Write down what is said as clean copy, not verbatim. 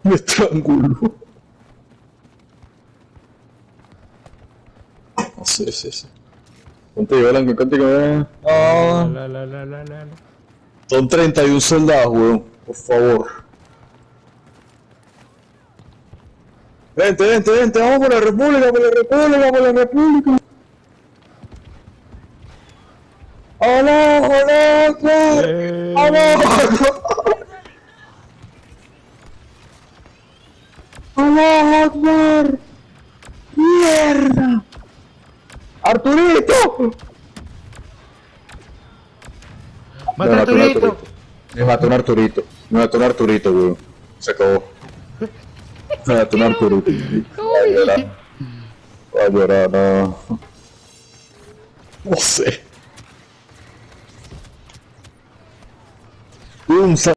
Me estranguló. Sí, sí, sí. Contigo, Blanco, contigo, La, Ah, la, la, la, la, la, la. son 31 soldados, weón. Por favor. Vente, vente, vente, vamos por la República, por la República, por la República. ¡Hola, hola, Akbar! ¡Hola, ¡hola, Akbar! ¡Mierda! ¡Arturito! Me ¡Mata a mató un Arturito! Arturito. Me mató un Arturito. Me mató un Arturito, weón. Se acabó. Me mató un Arturito. Voy a llorar. ¡Uy! Voy a llorar, no. No sé. Un